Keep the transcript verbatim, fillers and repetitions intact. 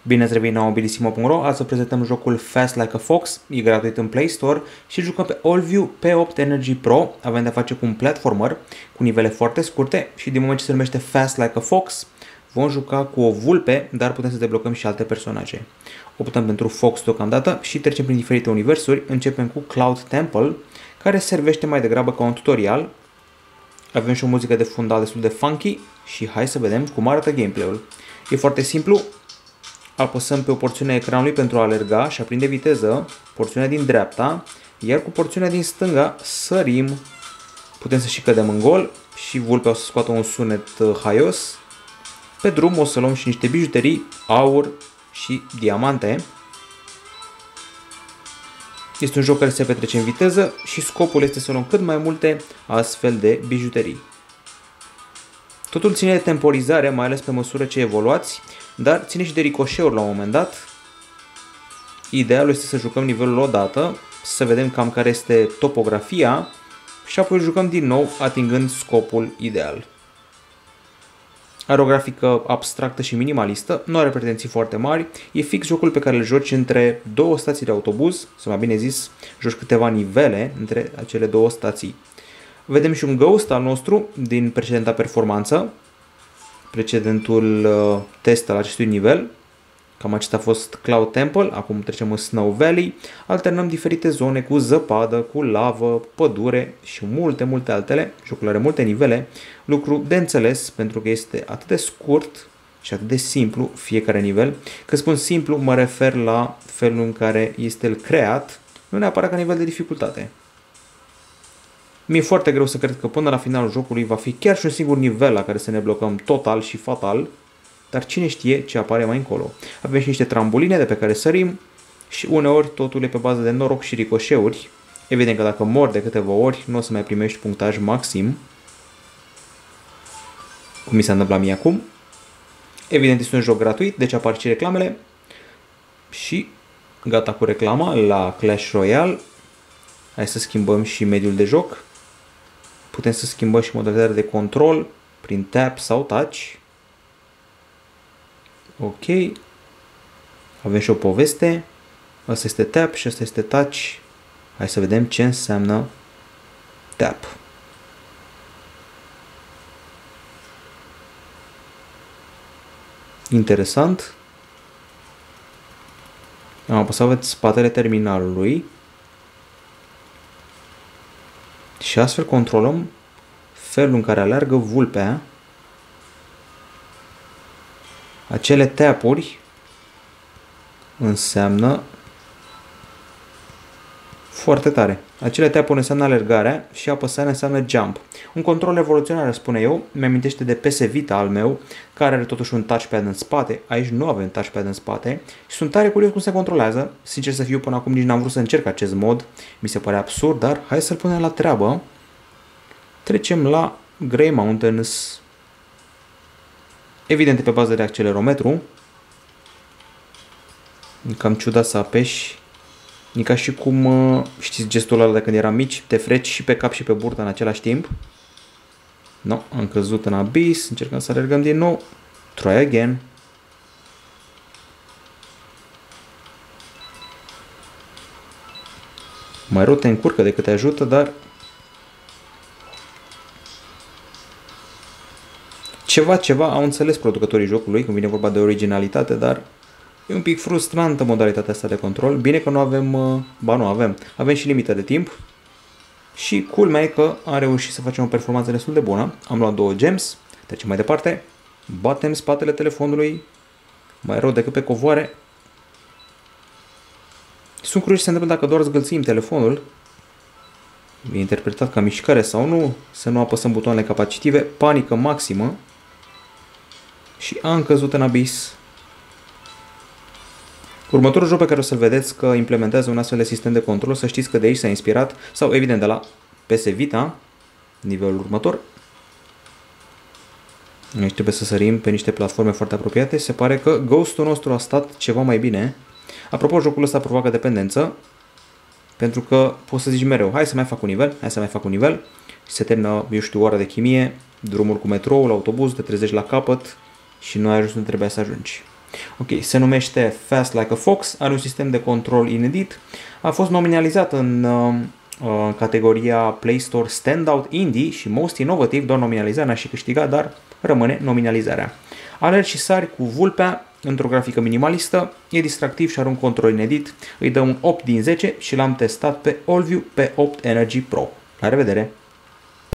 Bine ați revenit la mobilisimo punct ro, azi să prezentăm jocul Fast Like a Fox, e gratuit în Play Store și jucăm pe AllView P opt Energy Pro. Avem de-a face cu un platformer cu nivele foarte scurte și din moment ce se numește Fast Like a Fox, vom juca cu o vulpe, dar putem să deblocăm și alte personaje. Optăm pentru Fox deocamdată și trecem prin diferite universuri. Începem cu Cloud Temple, care servește mai degrabă ca un tutorial. Avem și o muzică de fundal destul de funky și hai să vedem cum arată gameplay-ul. E foarte simplu. Apăsăm pe o porțiune a ecranului pentru a alerga și a prinde viteză, porțiunea din dreapta, iar cu porțiunea din stânga sărim. Putem să și cădem în gol și vulpea o să scoată un sunet haios. Pe drum o să luăm și niște bijuterii, aur și diamante. Este un joc care se petrece în viteză și scopul este să luăm cât mai multe astfel de bijuterii. Totul ține de temporizare, mai ales pe măsură ce evoluați, dar ține și de ricoșeuri la un moment dat. Idealul este să jucăm nivelul odată, să vedem cam care este topografia și apoi jucăm din nou atingând scopul ideal. Are o grafică abstractă și minimalistă, nu are pretenții foarte mari, e fix jocul pe care îl joci între două stații de autobuz, sau mai bine zis, joci câteva nivele între acele două stații. Vedem și un ghost al nostru din precedenta performanță, precedentul uh, test al acestui nivel. Cam acesta a fost Cloud Temple, acum trecem în Snow Valley, alternăm diferite zone cu zăpadă, cu lavă, pădure și multe, multe altele. Jocul are multe nivele, lucru de înțeles pentru că este atât de scurt și atât de simplu fiecare nivel. Când spun simplu, mă refer la felul în care este el creat, nu neapărat ca nivel de dificultate. Mi-e foarte greu să cred că până la finalul jocului va fi chiar și un singur nivel la care să ne blocăm total și fatal, dar cine știe ce apare mai încolo. Avem și niște trambuline de pe care sărim și uneori totul e pe bază de noroc și ricoșeuri. Evident că dacă mori de câteva ori, nu o să mai primești punctaj maxim, cum mi s-a întâmplat mie acum. Evident este un joc gratuit, deci apar și reclamele și gata cu reclama la Clash Royale. Hai să schimbăm și mediul de joc. Putem să schimbăm și modalitatea de control prin tap sau touch. Ok. Avem și o poveste. Asta este tap și asta este touch. Hai să vedem ce înseamnă tap. Interesant. Am apăsat pe spatele terminalului. Și astfel controlăm felul în care aleargă vulpea. Acele tap-uri înseamnă foarte tare. Acele tap-uri înseamnă alergarea și apăsarea înseamnă jump. Un control evoluționar, spune eu, mi-amintește de P S Vita al meu, care are totuși un touchpad în spate. Aici nu avem touchpad în spate și sunt tare curios cum se controlează. Sincer să fiu, până acum nici n-am vrut să încerc acest mod. Mi se pare absurd, dar hai să-l punem la treabă. Trecem la Grey Mountains. Evident pe bază de accelerometru. E cam ciudat să apeși. E ca și cum, știți gestul ăla de când eram mici, te freci și pe cap și pe burtă în același timp. No, am căzut în abis, încercăm să alergăm din nou. Try again. Mai rău te încurcă decât te ajută, dar ceva, ceva au înțeles producătorii jocului când vine vorba de originalitate, dar e un pic frustrantă modalitatea asta de control. Bine că nu avem, ba nu avem, avem și limită de timp. Și culmea e că am reușit să facem o performanță destul de bună. Am luat două gems, trecem mai departe. Batem spatele telefonului, mai rău decât pe covoare. Sunt curios ce se întâmplă dacă doar zgâlțim telefonul. E interpretat ca mișcare sau nu, să nu apăsăm butoanele capacitive, panică maximă. Și am căzut în abis. Următorul joc pe care o să-l vedeți că implementează un astfel de sistem de control, să știți că de aici s-a inspirat, sau evident de la P S Vita, nivelul următor. Aici trebuie să sărim pe niște platforme foarte apropiate. Se pare că Ghost-ul nostru a stat ceva mai bine. Apropo, jocul ăsta provoacă dependență, pentru că poți să zici mereu, hai să mai fac un nivel, hai să mai fac un nivel, și se termină, eu știu, ora de chimie, drumul cu metroul, autobuz, te trezești la capăt și nu ai ajuns unde trebuia să ajungi. Ok, se numește Fast Like a Fox, are un sistem de control inedit, a fost nominalizat în uh, uh, categoria Play Store Standout Indie și Most Innovative, doar nominalizarea n-a și câștigat, dar rămâne nominalizarea. Alergi și sari cu vulpea într-o grafică minimalistă, e distractiv și are un control inedit, îi dă un opt din zece și l-am testat pe AllView P opt Energy Pro. La revedere!